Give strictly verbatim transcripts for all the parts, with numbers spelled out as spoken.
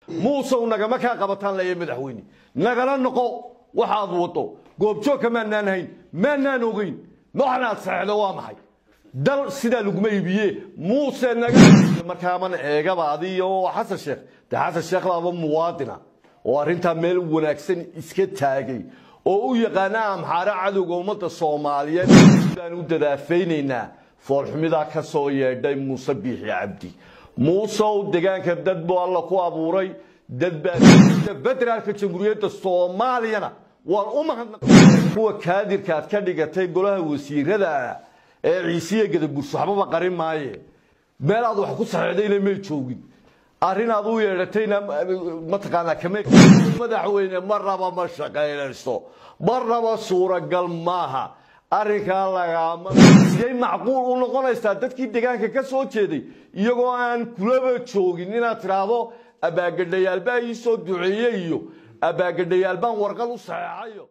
موسى ونجا مكان قبطان لا يمدحويني نجلا نقو وحاض وطو قوب شو كمان نانهين ما نانوغين ما احنا صعد وامحي دل سيدا لقمي بيه موسى نجا مكان إيجا بعدي وحسن الشيخ ده حسن الشيخ لابو مواطنة وارنتا ميل ونكسن إسكت تاجي أو يقنا أمحار عدو قومة الصومالية كانوا تدافعيننا فالحمدا كسوية داي موسى بيح عبدي موسى ودجان كبدد بو الله كو أبوري دد بدر الكتشمرية الصومالية والأمة هو كادر كات كادر كتاي قولها وسيرة ده عيسية قد بالصحابة بقرين معي ما لا ضو حكو سعيدين ما يشوقين أرينا ضو يرتينا ما تقانا كميك مدحوين مرة ما شقايل الصو مرة صورة قل ماها أريك الله يا جاي معقول ونقول استعدت كي دكان كسو كذي يجوان كلها تشوقين إن تراضو أبى قد يالبان يسود دعية أبى قد يالبان ورقلو صعيو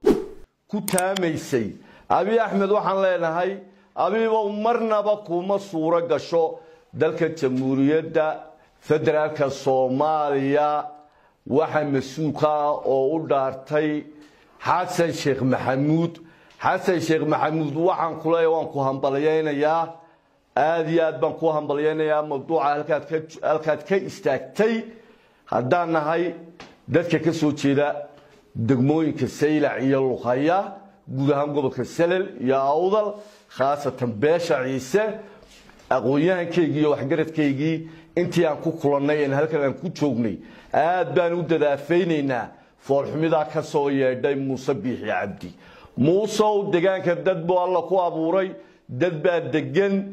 كتامي سي أبي أحمد وحن لنا هاي أبي ومرنا بقوم صورة قشو دلك الجمهورية دا فدرالك الصومالية وحن مسوقا أو دارتي حسن شيخ محمود حسن شيخ محمود وحن كلاي وان كوهم بليانا يا آديات بان كوهم بليانا يا موضوع الكات الكات كي استاكتي هدانا هاي دتك كسو تشيلا دقموين كسيلة عيال الخيا جودهم قبل كسلل يا أوضل خاصة باشا عيسى أقويان كيجي وحجرت كيجي أنتي أنكو كلناي إن هالك أنكو تشوفني آد بانو دافعيننا فالحمدا كسوية داي موسى بيح يا عبدي موسى ودجان كبدد بو الله كو أبوري دد بعد دجن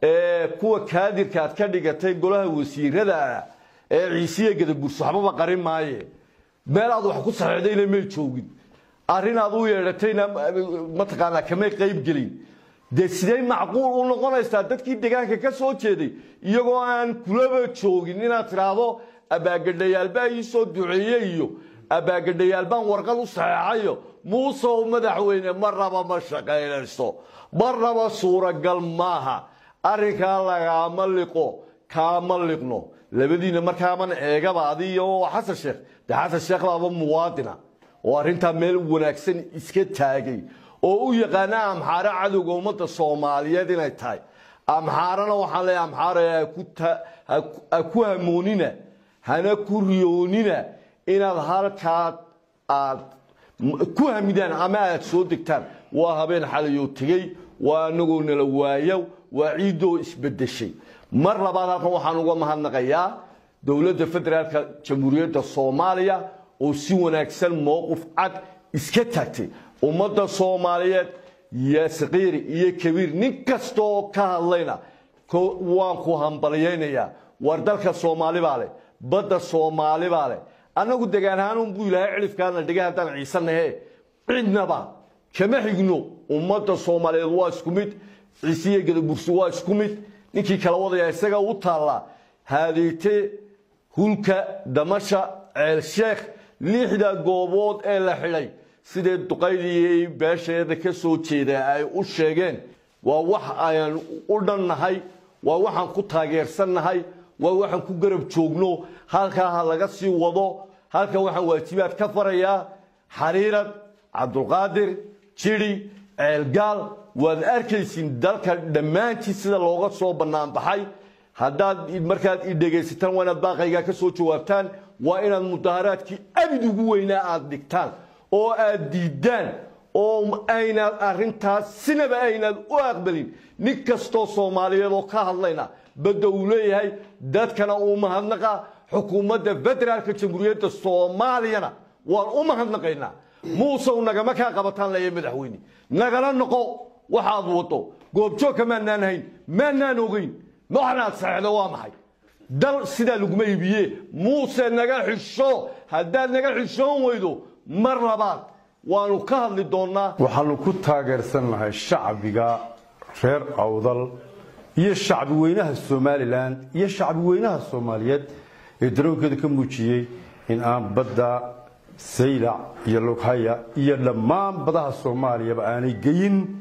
كوا كادر كات كادر كتاي قولها وسيرة ده عيسية قد بالصحابة بقرين معي ما لا ضو حكو سعيدين ما يشوقين أرينا ضو يرتينا ما تقانا كمية قيب جلين ده سيدي معقول ونقول استعدت كي دكان كسو كذي يجوان كلها تشوقين إن تراضو أبى قد يالبان يسود دعية أبى قد يالبان ورقلو صعيو موسى ومدحوين مرة ما شقايل الصو مرة صورة قل ماها أريك الله يا ملكو كاملكنو لبدينا مركمان إيجا بعدي وحسن الشيخ ده حسن الشيخ لابو مواطنة وارنتا ميل ونكسن إسكت تاجي أو يقنا أمحار عدو قومة الصومالية دينا تاي أمحارنا وحلا أمحار كوتا أكوه مونينا هنا كوريونينا إن الحركات كوه ميدان أما صدقتان وهبين حليو تجي ونقول نلوايو وعيدو إسبد الشيء مرة بعد هذا وحنا نقول مهنقيا دولة الفدرالية جمهورية الصومالية وسوون أكثر موقف عد إسكتتي ومدة الصومالية يا صغير يا كبير نكستو كهالينا كوان كوهم بلينا يا وردك الصومالي بالي بدأ الصومالي بالي أنا قد جانهم بيلا يعرف كان دجاجة عيسى نه عندنا با كم حجنو ومدة الصومالية واسكمت عيسى قد برسوا اسكمت نكى كلاوضة يا سجا وطلع هذه تي هلك دمشق الشيخ لحدا قبض إلى حلي سيد الدقيقي باش هذا كسوتشي ده أي وشجن ووح أيان قلنا هاي ووحن كتاجر سن هاي ووحن كجرب شغنو هالك هالجسي وضو هالك وحن واتيبات كفر يا حريرة عبد القادر شيري الجال والأركيسين دلك دمانتي سيد اللغة صوب النام بحي هذا المركز إدجاجستان وانا باقي كسوتش وابتان وإن المظاهرات كي أبدو جوينا أدكتان أو أديدان أو أين أرنتا سنة أين الأقبلين نكستو صوماليا وكاه اللينا بدولة هاي دات كان أمها النقا حكومة فدرالية جمهورية الصومالية والأمها النقينا موسى ونجا مكان قبطان لا يمدحويني نجلا نقو وحاض وطو قوب شو كمان نانهين ما نانوغين ما احنا صعد وامحي دل سيدا لقمي بيه موسى نجا حشو هدا نجا حشو ويدو مرة بعد وانو كهل لدونا وحلو كنت تاجرسن لها الشعب جا غير أوضل هي الشعب وينها الصومالي لان هي الشعب وينها الصوماليات يدرون كده كموتشي إن أم بدأ سيلع يلوك هيا يلما بدأ الصومالي يبقى أنا جين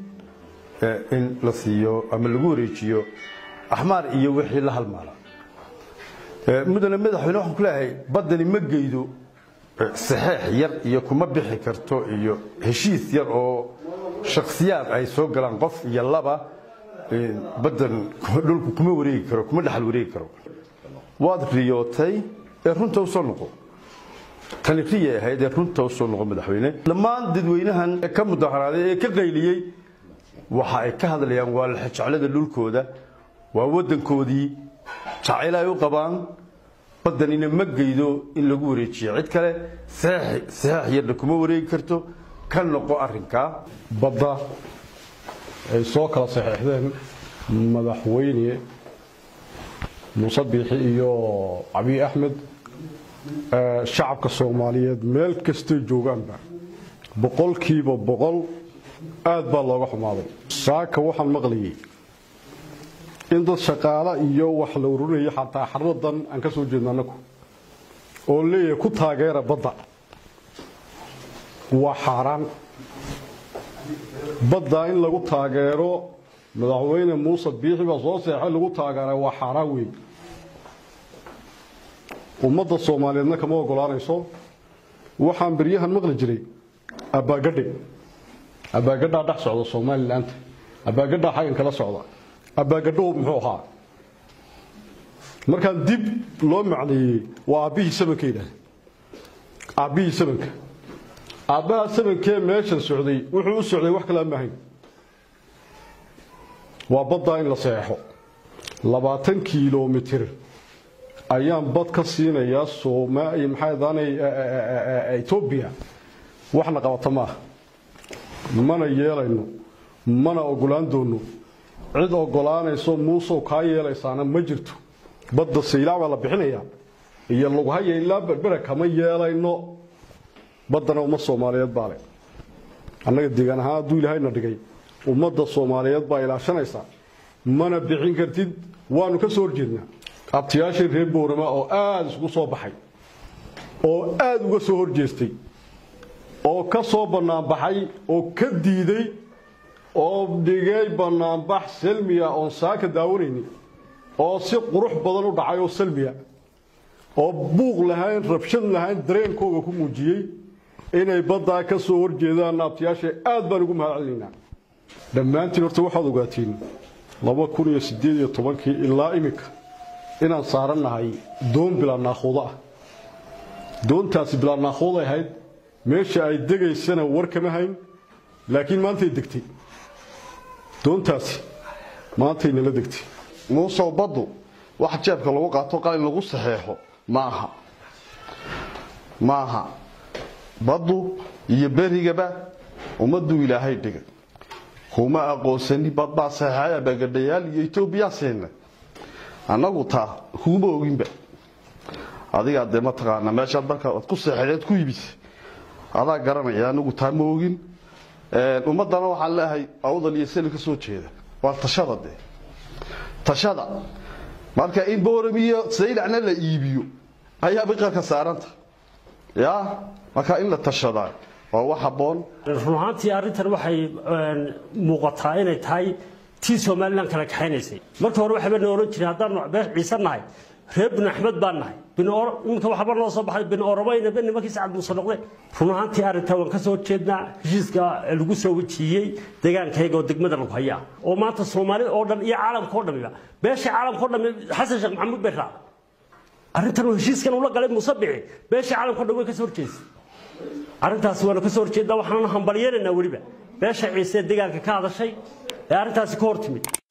إن لسيو أم الجوريشيو أحمر يوحي لها المال mudane madaxweyne waxaan ku leeyahay badani ma geydo saxiix yar iyo kuma bixi karto iyo heshiis yar oo shakhsiyaad ay soo galaan qof iyo laba badan dhulku kuma wareegi karo kuma dhaxal wareegi karo waad riyootay ee runta u soo noqo tan riye ahayd ee runta u soo noqo madaxweyne dhammaan dadweynahan ka mudaharaaday ee ka qayliyay waxa ay ka hadlayaan waa la jeclada dhulkooda waa wadankoodii jacayl ay u qabaan badanina ma geydo in lagu wareejiyo cid kale saxiix saxiix yar kuma wareegi karto kan noqo arrinka badda ay soo kala saxiixdeen madaxweyne Muuse Biixi iyo Abiy Ahmed shacabka Soomaaliyeed meel kasta joogaanba boqolkiiba boqol aad baa looga xumaaday saaka waxaan maqlayay in dad shaqaale iyo wax la ururinayo xataa xaradan aan ka soo jeednaa anagu oo leeyahay ku taageera badda waa xaraan badda in lagu taageero madaxweyne Muuse Biixi baa soo saxay lagu taageeray waa xaraan weyn ummadda Soomaaliyeedna kama ogolaanayso waxaan bariyahan maqli jiray abaagadhe abaagadha dhax socda Soomaaliland abaagadha xagan kala socda abaagadho muxuu ahaa markaan dib loo macneeyay waa abihi sabankeeda abihi sabanka abaha sabankee meeshan socday wuxuu u socday wax kala ma ahayn waa badda in la saxo labaatan kiiloomitir ayaan bad ka siinayaa Soomaaliya maxay daanay Ethiopia waxna qabata ma mana yeelayno mana ogolaan doono cid ogolaanayso Muuse ka yeelaysaana ma jirto badda Saylaaba la bixinaya iyo lagu hayay ilaa berbera kama yeelayno badana uma Soomaaliyeed baale annaga deegaan ahaan duu Ilaahayna dhigay ummadda Soomaaliyeed baa ilaashanaysa mana bixin kartid waanu ka soo horjeednaa abtiyaashii reer Boorama oo aad isku soo baxay oo aad uga soo horjeestay oo ka soo banaan baxay oo ka diiday oo dhigay banaan bax salmiya oo saaka daawanayni oo si qurux badan u dhacay oo salmiya oo buuq lahayn rabshad lahayn dareenkooda ku muujiyay inay badda ka soo horjeedaan abtiyaasha aad baan ugu mahadcelinaa dhammaantiin horta waxaad ogaatiin laba kun iyo siddeed iyo toban ilaa imika inaan saaranahay doon bilaa naaqooda ah doontaasi bilaa naaqooda ahayd meesha ay degaysana war kama hayn laakiin maanta ay degtay doontaasi maanta ay nala degtay Muuse baddu wax jeebka lagu qaato qalin lagu saxeexo maaha maaha baddu iyo berigaba umadu Ilaahay dhigay kuma aqoonsani badba saxaaya bagadhayaal iyo Ethiopia seena anagu taa kuma oginba adiga de ma taqaana meesha marka aad ku saxeexeed ku ibis adaa garanaya anagu taa ma ogin ee umadana waxa leeyahay awdal iyo sel ka soo jeeda waa tashada de tashada marka in booramiyo Saylaana la iibiyo ayaa biqarka saaranta ya marka in la tashada waa wax haboon ruuxantii arintan waxay muuqataa inay tahay tii Soomaaliland kala kaxaynaysay marka hore waxa baan oran jiray hadaan beex ciisanahay reer bin Axmed baan nahay bin or inta waxa baan loo soo baxay bin Oromayna bin nimankii Sacad Muuse noqday ruuxantii arintan waan ka soo jeednaa heshiiska lagu soo wajiyay deegaankayga oo degmada lagu hayaa oo maanta Soomaali oo dhan iyo caalamka oo dhan beesha caalamka oo dhan Xasan Sheekh Maxamuud Beera arintan heshiiskan uu la galay Muuse Biixi beesha caalamka oo dhan way ka soo horjeesay arintaas waan ka soo horjeedaa waxaan hambalyeynaa waliba beesha ciise deegaanka ka hadashay ee arintaas ka hortimid